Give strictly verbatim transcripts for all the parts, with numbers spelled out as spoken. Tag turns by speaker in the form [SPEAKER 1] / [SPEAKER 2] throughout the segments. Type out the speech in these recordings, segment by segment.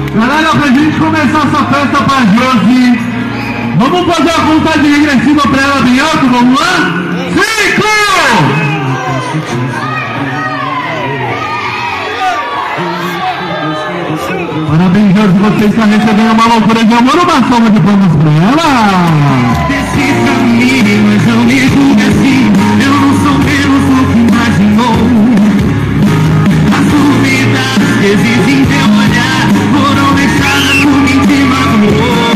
[SPEAKER 1] Galera, pra gente começar essa festa pra Josi, vamos fazer a contagem regressiva pra ela bem alto, vamos lá? Cinco! Parabéns, Josi, você está recebendo uma loucura de amor, uma salva de palmas pra ela!
[SPEAKER 2] Desci pra mim, mas não me julgue assim, eu não sou menos do que imaginou. As dúvidas que existem em teu olhar foram deixadas por mim te magoou.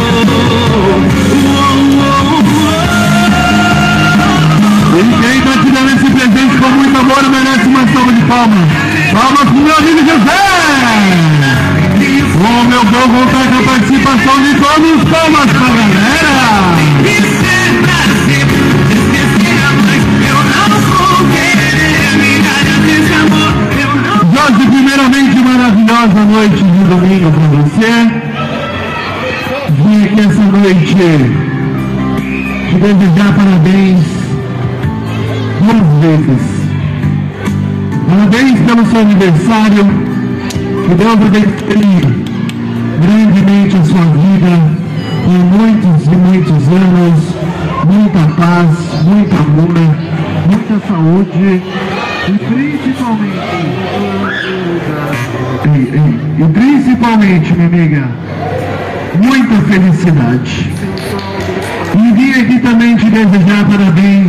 [SPEAKER 1] E quem tá te dando esse presente com muito amor merece uma salva de palmas. Palmas pro meu amigo José! O meu povo tá com a participação de todos, palmas pra galera!
[SPEAKER 2] Isso é pra sempre, esquecer a mãe, eu não vou querer me dar esse amor, eu não.
[SPEAKER 1] Jorge, primeiramente, maravilhosa noite de domingo pra você. Vim aqui essa noite te desejar parabéns duas vezes. Parabéns pelo seu aniversário. Que Deus abençoe grandemente a sua vida por muitos e muitos anos, muita paz, muito amor, muita saúde e principalmente e, e, e principalmente, minha amiga, muita felicidade. E vim aqui também te desejar parabéns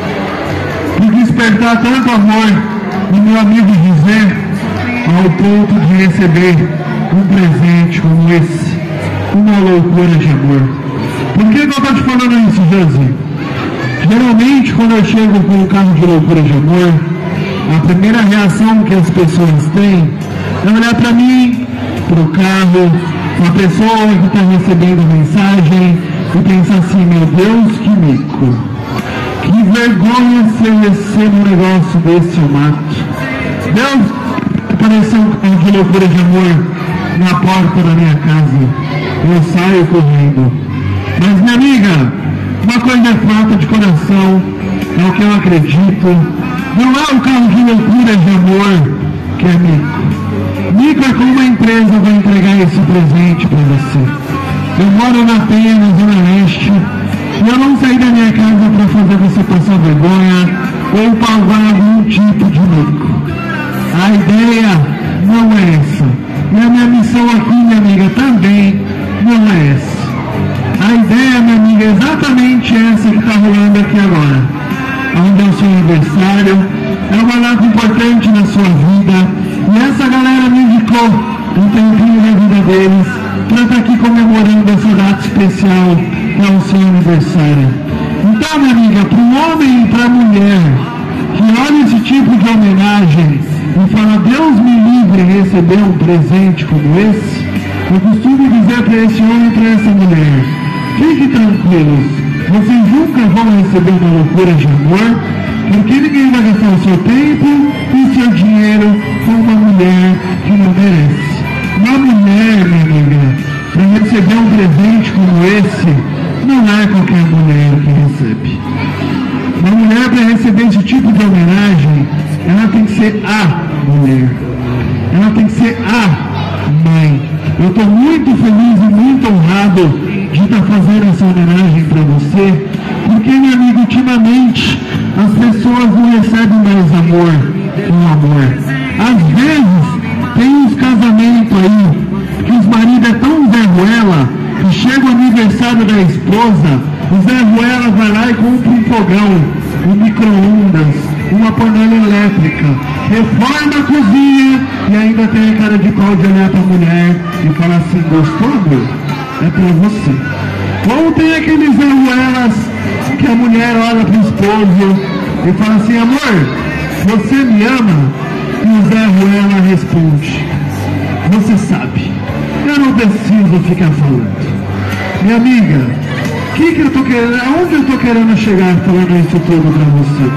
[SPEAKER 1] por despertar tanto amor no meu amigo José, ao ponto de receber um presente como esse, uma loucura de amor. Por que, que eu estou te falando isso, Josi? Geralmente, quando eu chego com um carro de loucura de amor, a primeira reação que as pessoas têm é olhar para mim, para o carro, para a pessoa que está recebendo a mensagem e pensar assim: meu Deus, que mico, que vergonha se eu recebo um negócio desse, eu mato. Deus, apareceu um carro de loucura de amor na porta da minha casa, eu saio correndo. Mas, minha amiga, uma coisa é falta de coração, é o que eu acredito. Não é o carro de loucura de amor que é mico. Mico é como uma empresa vai entregar esse presente para você. Eu moro na Penha, na Zona Leste, e eu não saí da minha casa para fazer você passar vergonha ou pagar algum tipo de mico. A ideia não é essa. E a minha missão aqui, minha amiga, também não é essa. A ideia, minha amiga, é exatamente essa que está rolando aqui agora. Onde é o seu aniversário, é uma data importante na sua vida. E essa galera me indicou um tempinho na vida deles para estar aqui comemorando essa data especial que é o seu aniversário. Então, minha amiga, para o homem e para a mulher que olha esse tipo de homenagem e fala: Deus me livre de receber um presente como esse, eu costumo dizer para esse homem e para essa mulher: fiquem tranquilos, vocês nunca vão receber uma loucura de amor, porque ninguém vai gastar o seu tempo e seu dinheiro com uma mulher que não merece. Uma mulher, minha amiga, para receber um presente como esse, não é qualquer mulher que recebe. Uma mulher, para receber esse tipo de homenagem, ela tem que ser a mulher. Ela tem que ser a mãe. Eu estou muito feliz e muito honrado de estar fazendo essa homenagem para você, porque, meu amigo, ultimamente as pessoas não recebem mais amor com amor. Às vezes tem uns casamentos aí que os maridos é tão Zé Ruela que chega o aniversário da esposa, o Zé Ruela vai lá e compra um fogão, um micro-ondas, uma panela elétrica, reforma a cozinha e ainda tem a cara de pau de olhar para a mulher e falar assim: gostou, amor? É para você. Ou tem aqueles Zé Ruelas que a mulher olha para o esposo e fala assim: amor, você me ama? E o Zé Ruela responde: você sabe, eu não preciso ficar falando. Minha amiga, que que eu tô querendo, aonde eu estou querendo chegar falando isso tudo para você?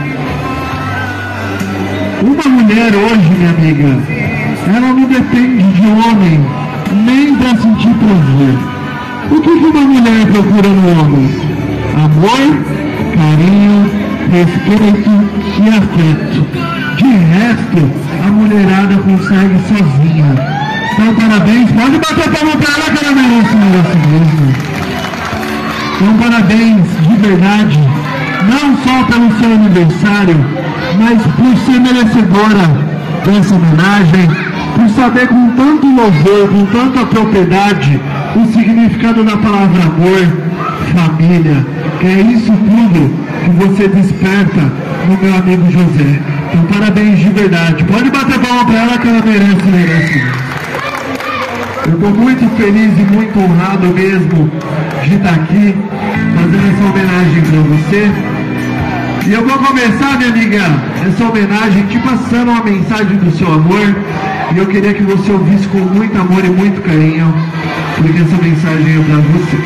[SPEAKER 1] Uma mulher hoje, minha amiga, ela não depende de homem nem para sentir prazer. O que que uma mulher procura no homem? Amor, carinho, respeito e afeto. De resto, a mulherada consegue sozinha. Então, parabéns. Pode bater palma para ela que ela merece, merece mesmo. Então, parabéns de verdade, não só pelo seu aniversário, mas por ser merecedora dessa homenagem, por saber com tanto louvor, com tanta propriedade, o significado da palavra amor, família, que é isso tudo que você desperta no meu amigo José. Então, parabéns de verdade. Pode bater palma para ela que ela merece, merece. Eu estou muito feliz e muito honrado mesmo de estar aqui fazendo essa homenagem para você. E eu vou começar, minha amiga, essa homenagem te passando uma mensagem do seu amor. E eu queria que você ouvisse com muito amor e muito carinho, porque essa mensagem é para você.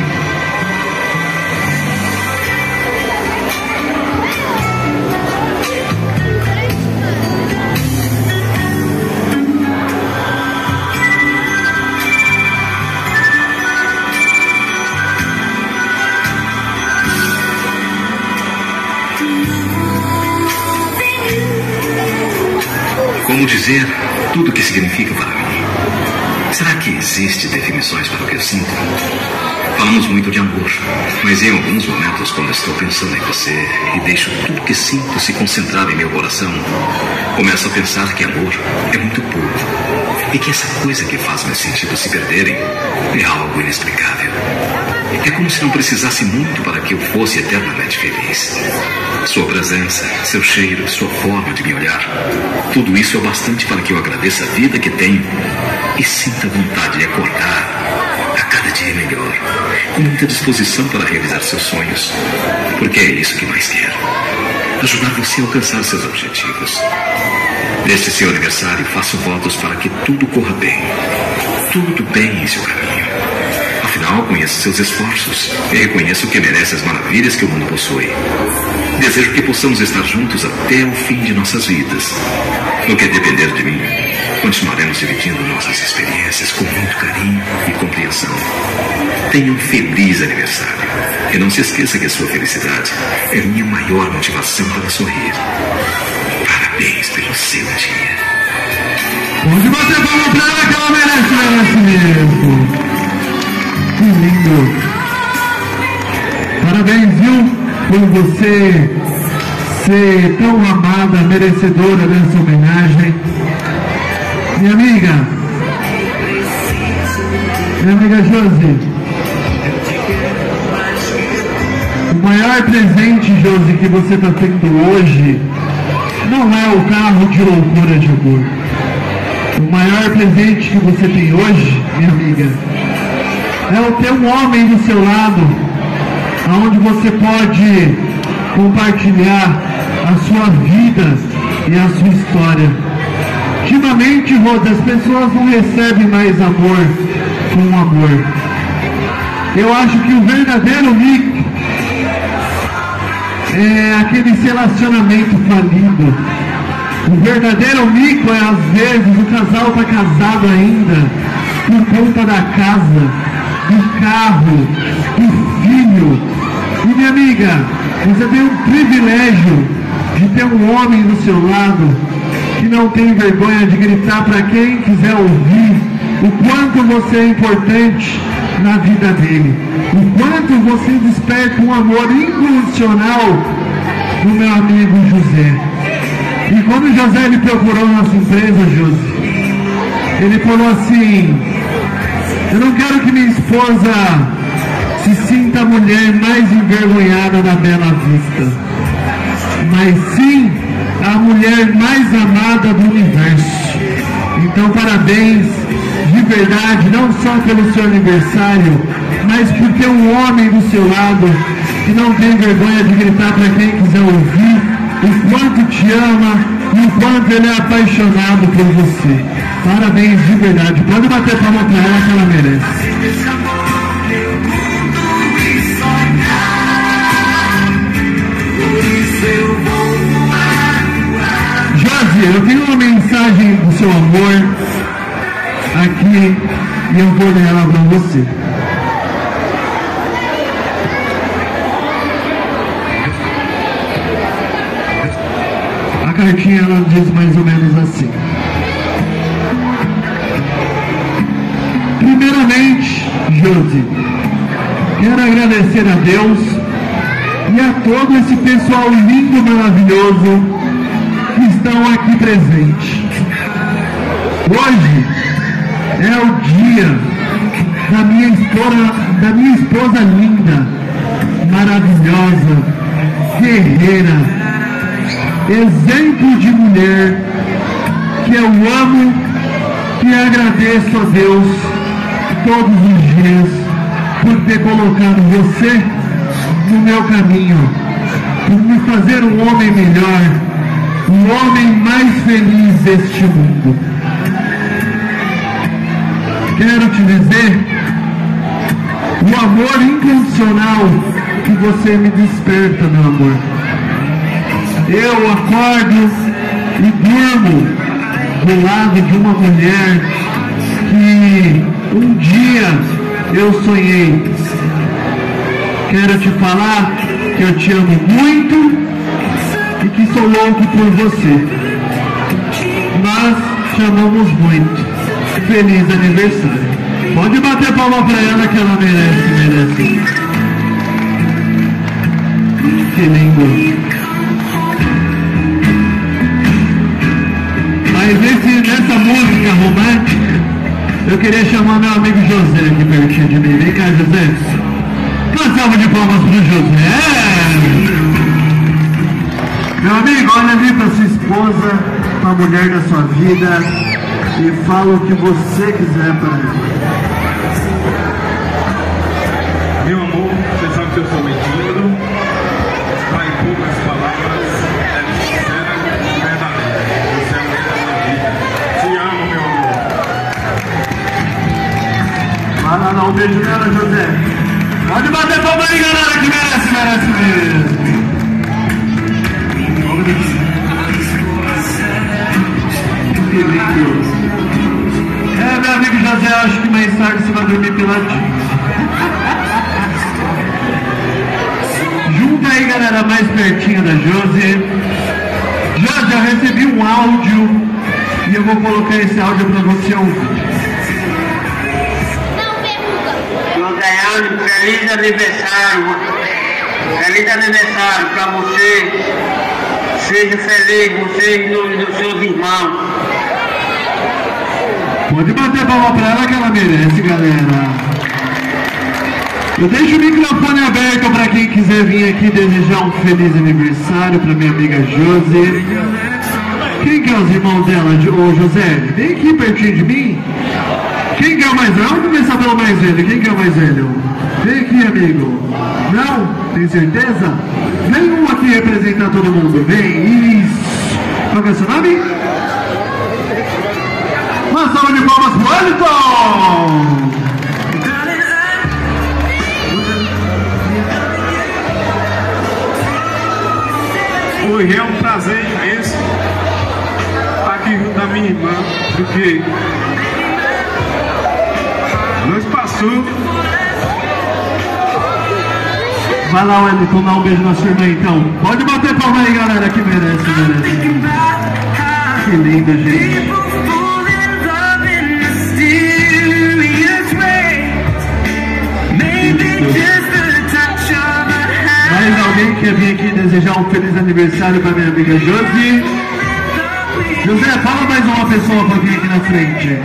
[SPEAKER 3] Como dizer tudo o que significa para mim? Será que existe definições para o que eu sinto? Falamos muito de amor, mas em alguns momentos, quando estou pensando em você e deixo tudo que sinto se concentrar em meu coração, começo a pensar que amor é muito pouco e que essa coisa que faz meus sentidos se perderem é algo inexplicável. É como se não precisasse muito para que eu fosse eternamente feliz. Sua presença, seu cheiro, sua forma de me olhar, tudo isso é o bastante para que eu agradeça a vida que tenho e sinta vontade de acordar a cada dia melhor, com muita disposição para realizar seus sonhos, porque é isso que mais quero: ajudar você a alcançar seus objetivos. Neste seu aniversário, faço votos para que tudo corra bem, tudo bem em seu caminho. Afinal, conheço seus esforços e reconheço que merece as maravilhas que o mundo possui. Desejo que possamos estar juntos até o fim de nossas vidas. No que depender de mim, continuaremos dividindo nossas experiências com muito carinho e compreensão. Tenha um feliz aniversário. E não se esqueça que a sua felicidade é minha maior motivação para sorrir. Parabéns pelo seu dia.
[SPEAKER 1] Pode bater palma pra ela que ela merece, merece mesmo. Que lindo. Parabéns, viu? Por você ser tão amada, merecedora dessa homenagem. Minha amiga, minha amiga Josi, o maior presente, Josi, que você está tendo hoje não é o carro de loucura de amor. O maior presente que você tem hoje, minha amiga, é o ter um homem do seu lado, onde você pode compartilhar a sua vida e a sua história. Ultimamente, Rosa, as pessoas não recebem mais amor com amor. Eu acho que o verdadeiro mico é aquele relacionamento falido. O verdadeiro mico é, às vezes, o casal está casado ainda por conta da casa, do carro, do filho. E, minha amiga, você tem um privilégio de ter um homem do seu lado que não tem vergonha de gritar para quem quiser ouvir o quanto você é importante na vida dele, o quanto você desperta um amor incondicional do meu amigo José. E quando José me procurou nossa empresa, José, ele falou assim: eu não quero que minha esposa se sinta a mulher mais envergonhada da Bela Vista, mas sim a mulher mais amada do universo. Então, parabéns de verdade, não só pelo seu aniversário, mas por ter um homem do seu lado que não tem vergonha de gritar para quem quiser ouvir o quanto te ama e o quanto ele é apaixonado por você. Parabéns de verdade. Pode bater palma para ela que ela merece. Josi, eu tenho uma mensagem do seu amor aqui e eu vou ler ela para você. A cartinha ela diz mais ou menos assim: Primeiramente, Josi, quero agradecer a Deus e a todo esse pessoal lindo, maravilhoso que estão aqui presentes. Hoje é o dia da minha esposa, da minha esposa linda, maravilhosa, guerreira, exemplo de mulher que eu amo e agradeço a Deus todos os dias por ter colocado você no meu caminho, por me fazer um homem melhor, um homem mais feliz deste mundo. Quero te dizer o amor incondicional que você me desperta, meu amor. Eu acordo e durmo do lado de uma mulher que um dia eu sonhei. Quero te falar que eu te amo muito e que sou louco por você. Nós te amamos muito. Feliz aniversário. Pode bater palma pra ela que ela merece, merece. Que lindo. Mas nesse, nessa música romântica, eu queria chamar meu amigo José aqui pertinho de mim. Vem cá, José. Uma salva de palmas pro José. Meu amigo, olha ali pra sua esposa, pra mulher da sua vida, e fala o que você quiser para ela.
[SPEAKER 4] Meu amor, você sabe que eu sou mentiroso, mas em poucas palavras, é sincera e verdadeira. Você é a mulher da minha vida. Te amo, meu amor.
[SPEAKER 1] Vai lá dar um beijo nela, José. Pode bater palma aí, galera, que merece, merece mesmo. Que lindo. É, meu amigo José, acho que mais tarde você vai dormir peladinho. Junta aí, galera, mais pertinho da Josi. Josi, eu recebi um áudio e eu vou colocar esse áudio pra você ouvir.
[SPEAKER 5] José, feliz aniversário. Feliz aniversário pra você. Seja feliz, você e todos os seus irmãos.
[SPEAKER 1] Pode bater palma pra ela que ela merece, galera. Eu deixo o microfone aberto para quem quiser vir aqui desejar um feliz aniversário para minha amiga Josi. Quem que é os irmãos dela? Ô José, vem aqui pertinho de mim. Quem que é o mais velho? Vamos começar pelo mais velho. Quem que é o mais velho? Vem aqui, amigo. Não? Tem certeza? Vem um aqui representar todo mundo. Vem. Isso. Qual que é o seu nome? Uma salva de palmas pro Wellington!
[SPEAKER 4] Hoje é um prazer imenso estar aqui junto da minha irmã, porque nós passou.
[SPEAKER 1] Vai lá, Wellington, dá um beijo na sua irmã então. Pode bater palma aí, galera, que merece, merece. Que lindo, gente. Mais alguém quer vir aqui desejar um feliz aniversário para minha amiga Josi? José, fala mais uma pessoa para vir aqui na frente.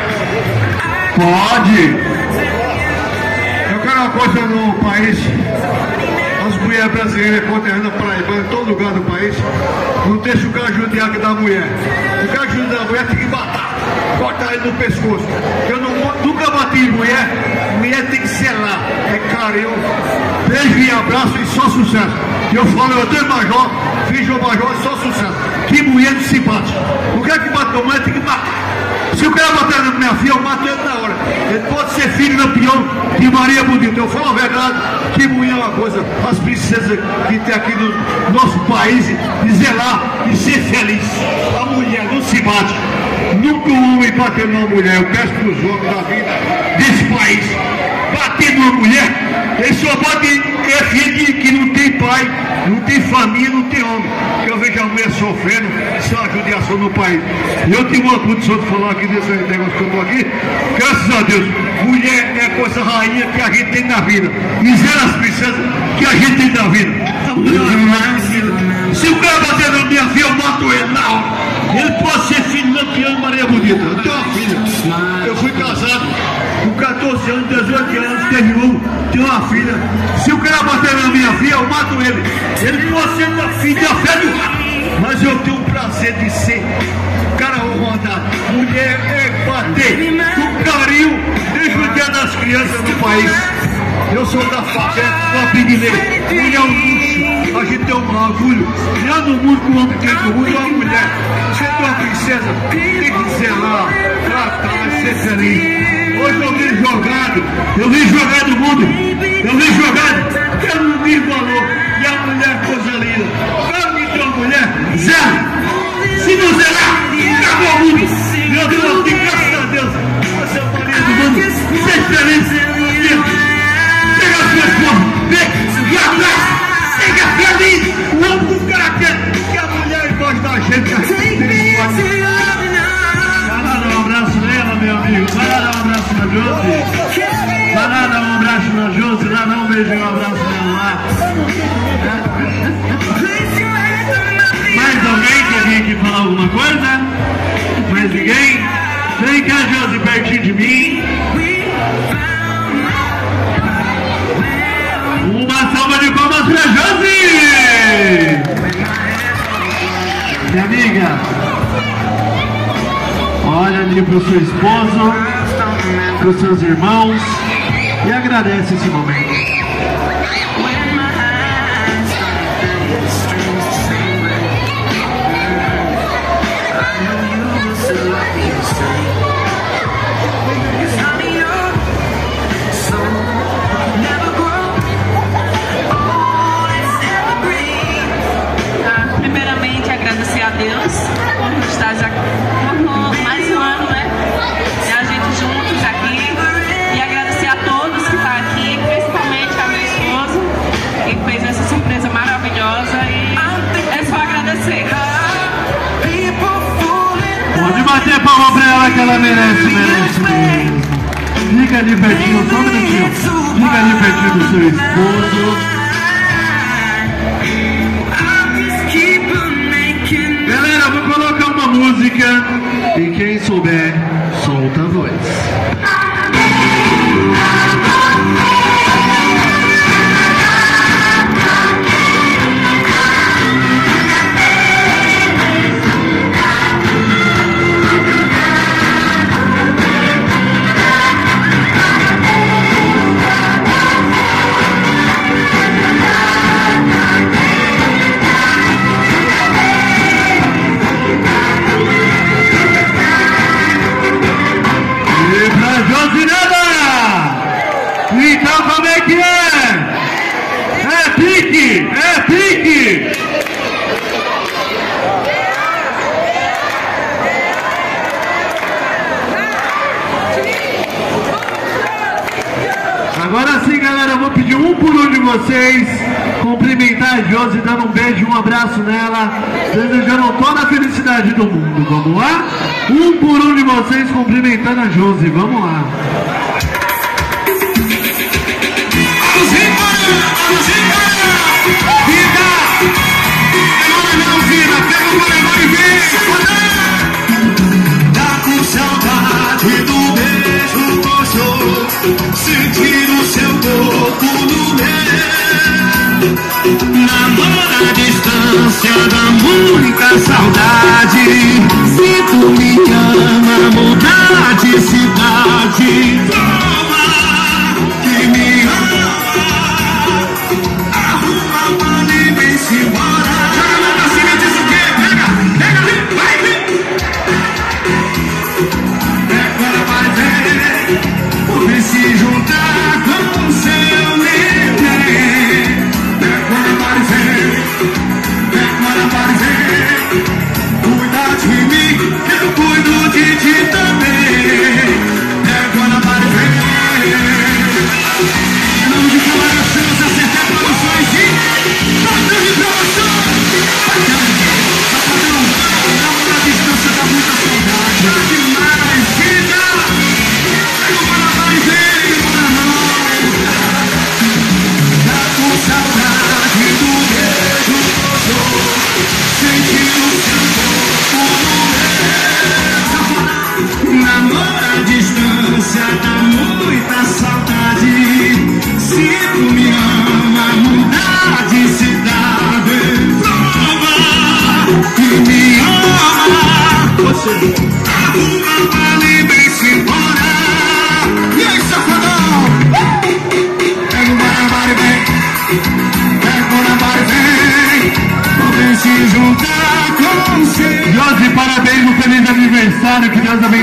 [SPEAKER 1] Pode.
[SPEAKER 6] Eu quero uma coisa no país. As mulheres brasileiras, conterrâneas paraibanas, em todo lugar do país, não deixa o cara judiar da mulher. O cara judiar da mulher tem que matar, cortar ele no pescoço. Eu não, nunca bati em mulher, mulher tem que selar. É carinho, beijo e abraço e só sucesso. Eu falo, eu tenho major, fiz o major e só sucesso. Que mulher de simpática. O cara que bate na mulher tem que matar. Se o cara bater na minha filha, eu mato ele na hora. Ele pode ser filho da peão de Maria Bonita. Eu falo a verdade, que mulher é uma coisa, as princesas que tem aqui no nosso país, de zelar e ser feliz. A mulher não se bate. Nunca um homem bateu numa mulher. Eu peço para os homens da vida desse país, bater numa mulher, ele só bate é filho que, que não tem pai, não tem família, não tem homem. Eu vejo a mulher sofrendo, isso é uma judiação no país. Eu tive uma condição de falar aqui desse negócio que eu estou aqui, graças a Deus. Deus, mulher é a coisa rainha que a gente tem na vida. Dizer as princesas que a gente tem na vida. Se o cara bater na minha filha, eu mato ele na hora. Ele pode ser filho da Lampião Maria Bonita. Eu tenho uma filha. Eu fui casado com quatorze anos, dezoito anos, teve um, tenho uma filha. Se o cara bater na minha filha, eu mato ele. Ele pode ser da filha da fé do rato. Mas eu tenho o prazer de ser cara rodado. Mulher é bater com carinho desde o dia das crianças no país. Eu sou da favela, do Apiguinê. Mulher é um luxo. A gente tem um orgulho. Já no mundo que o homem tem do mundo é uma mulher. Você é uma princesa, tem que zelar, tratar, ser feliz. Hoje eu vi jogado, eu vi jogado o mundo, eu vi jogado, eu não vi valor. E a mulher coisa linda. Quando me deu uma mulher, zero. Se não zerar, acabou o mundo. Meu Deus, eu tenho graças a Deus. Você é o marido do mundo. Seja feliz. Pega a sua esposa, vem, e atrás. Seja feliz. O homem do cara quer que a mulher goste da gente. Vai lá dar um abraço nela, meu amigo. Vai lá dar um abraço na Josi. Vai lá dar um abraço na Josi. Lá dá um beijinho, um abraço nela lá. Mais alguém quer vir aqui falar alguma coisa? Mais ninguém? Vem cá, Josi, pertinho de mim. Uma salva de palmas pra Josi! Minha amiga, olha ali pro seu esposo, pros seus irmãos e agradece esse momento.
[SPEAKER 7] Primeiramente, agradecer a Deus por estar já por mais um ano, né? E a gente juntos aqui. E agradecer a todos que estão aqui, principalmente a meu esposo, que fez essa surpresa maravilhosa. E é só agradecer.
[SPEAKER 1] Pode bater palma pra ela que ela merece, merece mesmo. Fica ali pertinho, só um minutinho. Fica ali pertinho do seu esposo. Galera, vou colocar uma música e quem souber, solta a voz. Então como é que é? É pique! É pique! Agora sim, galera, eu vou pedir um por um de vocês cumprimentar a Josi, dando um beijo, um abraço nela, desejando toda a felicidade do mundo. Vamos lá? Um por um de vocês cumprimentando a Josi. Vamos lá.
[SPEAKER 2] Saudade do beijo gostoso, sentir o seu corpo no meu. Namora a distância, dá muita saudade. Se tu me ama, mudar de cidade. Toma, que me ama. Arruma pra mim, vem-se embora. Joga pra cima e diz o quê? Pega, pega ali, vai, vem. Vem se juntar com seu neném. Decora aparecer, decora aparecer. Cuida de mim, eu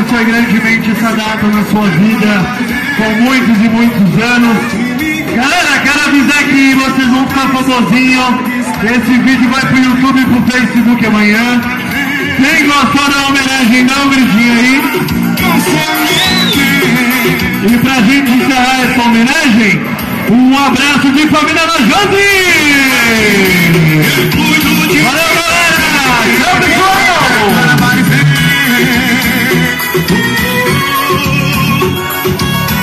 [SPEAKER 1] abençoe grandemente essa data na sua vida, com muitos e muitos anos. Galera, quero avisar que vocês vão ficar famosinhos. Esse vídeo vai pro YouTube e pro Facebook amanhã. Quem gostou da homenagem, dá um gritinho aí. E pra gente encerrar essa homenagem, um abraço de família da Josi! Valeu, galera! Tchau, pessoal!